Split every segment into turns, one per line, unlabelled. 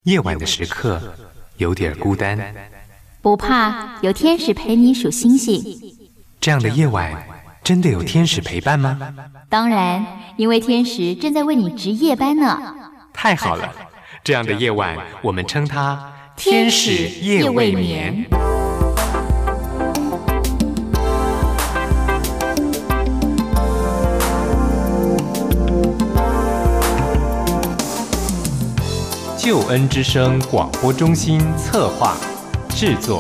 夜晚的时刻有点孤单，
不怕，有天使陪你数星星。
这样的夜晚真的有天使陪伴吗？
当然，因为天使正在为你值夜班呢。
太好了，这样的夜晚我们称它天使夜未眠。救恩之声广播中心策划制作。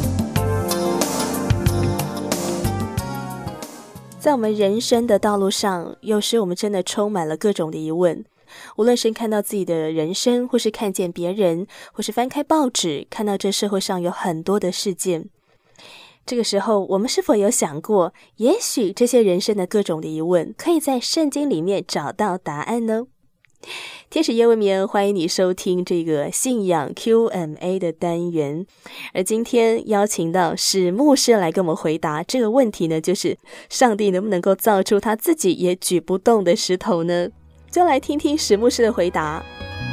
在我们人生的道路上，有时我们真的充满了各种的疑问，无论是看到自己的人生，或是看见别人，或是翻开报纸，看到这社会上有很多的事件。这个时候，我们是否有想过，也许这些人生的各种的疑问，可以在圣经里面找到答案呢？天使夜未眠，欢迎你收听这个信仰 Q&A 的单元。而今天邀请到史牧师来跟我们回答这个问题呢，就是上帝能不能够造出他自己也举不动的石头呢？就来听听史牧师的回答。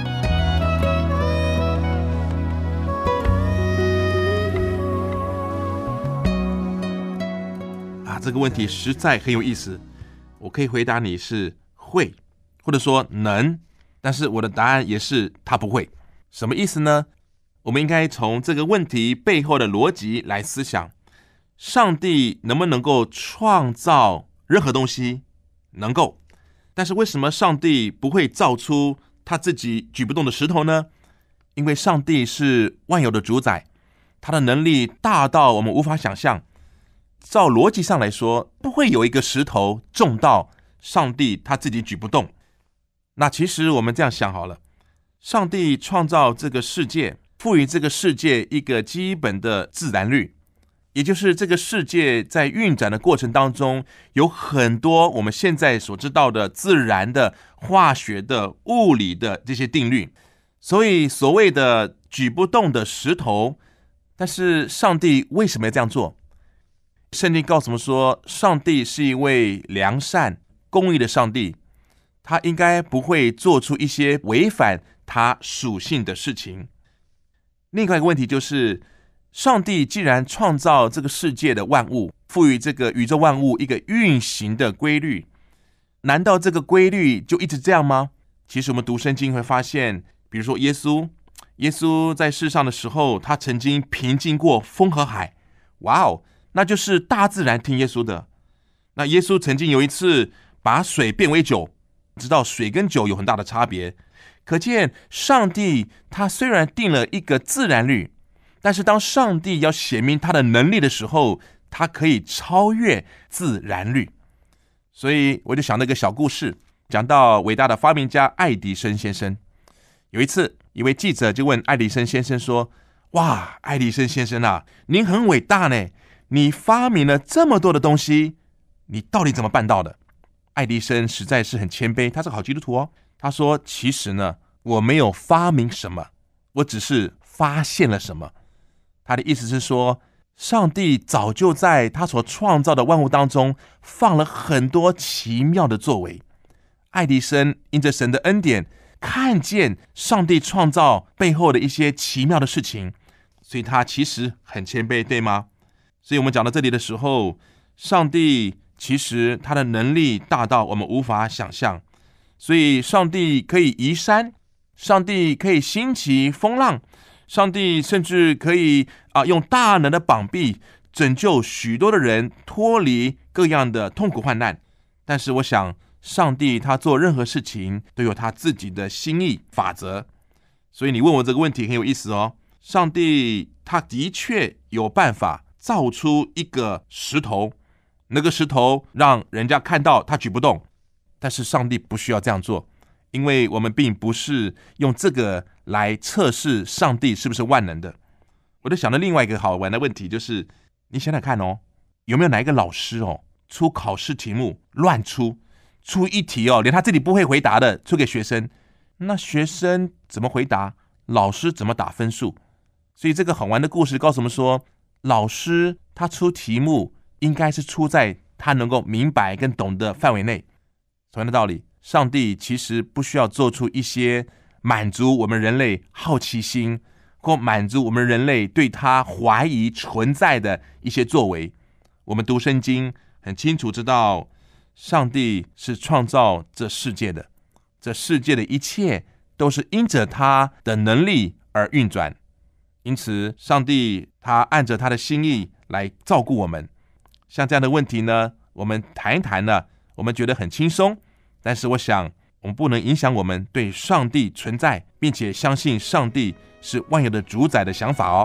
这个问题实在很有意思。我可以回答你是会，或者说能，但是我的答案也是他不会。什么意思呢？我们应该从这个问题背后的逻辑来思想，上帝能不能够创造任何东西？能够。但是为什么上帝不会造出他自己举不动的石头呢？因为上帝是万有的主宰，他的能力大到我们无法想象。照逻辑上来说，不会有一个石头重到上帝他自己举不动。那其实我们这样想好了，上帝创造这个世界，赋予这个世界一个基本的自然律，也就是这个世界在运转的过程当中，有很多我们现在所知道的自然的、化学的、物理的这些定律。所以所谓的举不动的石头，但是上帝为什么要这样做？圣经告诉我们说，上帝是一位良善、公义的上帝，他应该不会做出一些违反他属性的事情。另外一个问题就是，上帝既然创造这个世界的万物，赋予这个宇宙万物一个运行的规律，难道这个规律就一直这样吗？其实我们读圣经会发现，比如说耶稣在世上的时候，他曾经平静过风和海。哇哦，那就是大自然听耶稣的。那耶稣曾经有一次把水变为酒，知道水跟酒有很大的差别，可见上帝他虽然定了一个自然律，但是当上帝要显明他的能力的时候，他可以超越自然律。所以我就想到一个小故事，讲到伟大的发明家爱迪生先生。有一次，一位记者就问爱迪生先生说，哇，爱迪生先生啊，您很伟大呢，你发明了这么多的东西，你到底怎么办到的？爱迪生实在是很谦卑，他是个好基督徒哦。他说，其实呢，我没有发明什么，我只是发现了什么。他的意思是说，上帝早就在他所创造的万物当中放了很多奇妙的作为。爱迪生因着神的恩典，看见上帝创造背后的一些奇妙的事情，所以他其实很谦卑，对吗？所以我们讲到这里的时候，上帝其实他的能力大到我们无法想象。所以上帝可以移山，上帝可以兴起风浪，上帝甚至可以用大能的膀臂拯救许多的人脱离各样的痛苦患难。但是我想，上帝他做任何事情都有他自己的心意法则。所以你问我这个问题很有意思哦。上帝他的确有办法造出一个石头，那个石头让人家看到他举不动，但是上帝不需要这样做，因为我们并不是用这个来测试上帝是不是万能的。我就想到另外一个好玩的问题，就是你想想看哦，有没有哪一个老师出考试题目乱出一题连他自己不会回答的出给学生，那学生怎么回答，老师怎么打分数？所以这个好玩的故事告诉我们说，老师他出题目应该是出在他能够明白跟懂的范围内。同样的道理，上帝其实不需要做出一些满足我们人类好奇心，或满足我们人类对他怀疑存在的一些作为。我们读圣经很清楚知道，上帝是创造这世界的，这世界的一切都是因着他的能力而运转。因此上帝他按着他的心意来照顾我们。像这样的问题呢，我们谈一谈呢，我们觉得很轻松，但是我想我们不能影响我们对上帝存在并且相信上帝是万有的主宰的想法哦。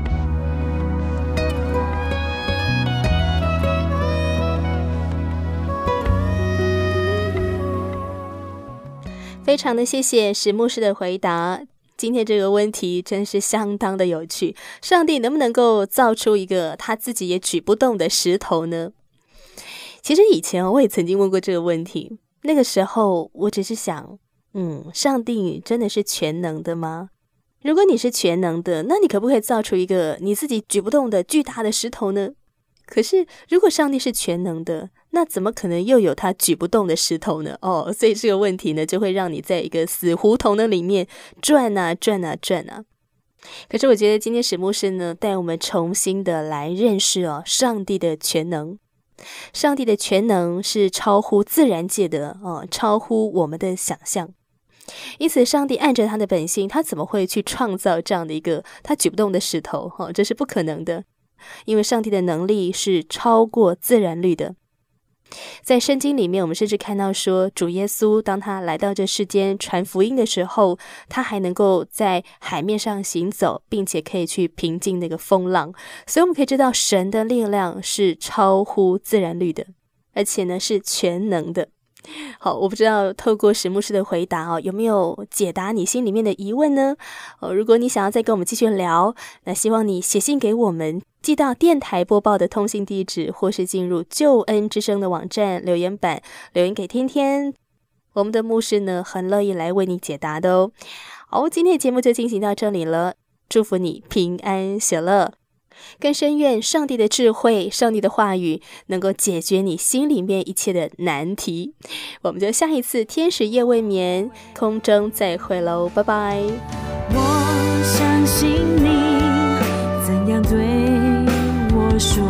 非常的谢谢史牧师的回答。今天这个问题真是相当的有趣，上帝能不能够造出一个他自己也举不动的石头呢？其实以前我也曾经问过这个问题，那个时候我只是想，上帝真的是全能的吗？如果你是全能的，那你可不可以造出一个你自己举不动的巨大的石头呢？可是如果上帝是全能的，那怎么可能又有他举不动的石头呢？所以这个问题呢，就会让你在一个死胡同的里面转啊转啊转啊。可是我觉得今天史牧师呢，带我们重新的来认识上帝的全能。上帝的全能是超乎自然界的，超乎我们的想象。因此上帝按着他的本性，他怎么会去创造这样的一个他举不动的石头？这是不可能的，因为上帝的能力是超过自然律的。在圣经里面，我们甚至看到说，主耶稣当他来到这世间传福音的时候，他还能够在海面上行走，并且可以去平静那个风浪。所以我们可以知道，神的力量是超乎自然律的，而且呢是全能的。好，我不知道透过史牧师的回答有没有解答你心里面的疑问呢？如果你想要再跟我们继续聊，那希望你写信给我们，寄到电台播报的通信地址，或是进入救恩之声的网站留言板留言给天天，我们的牧师呢很乐意来为你解答的哦。好，今天的节目就进行到这里了，祝福你平安喜乐，更深愿上帝的智慧，上帝的话语能够解决你心里面一切的难题。我们就下一次天使夜未眠空中再会咯，拜拜。
我相信你怎样对我说，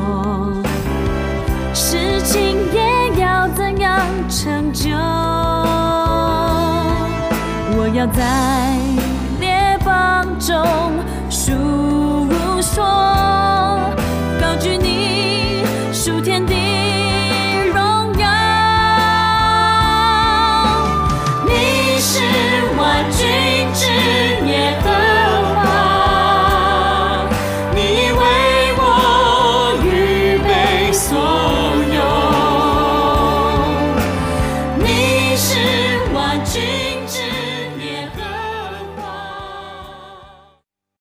事情也要怎样成就。我要在